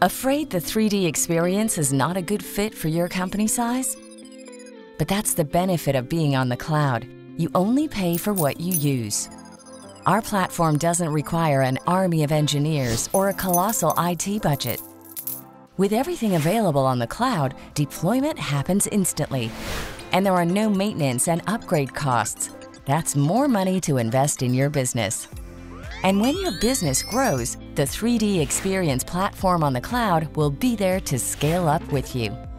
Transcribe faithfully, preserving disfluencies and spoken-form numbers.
Afraid the three D experience is not a good fit for your company size? But that's the benefit of being on the cloud. You only pay for what you use. Our platform doesn't require an army of engineers or a colossal I T budget. With everything available on the cloud, deployment happens instantly. And there are no maintenance and upgrade costs. That's more money to invest in your business. And when your business grows, the three D Experience platform on the cloud will be there to scale up with you.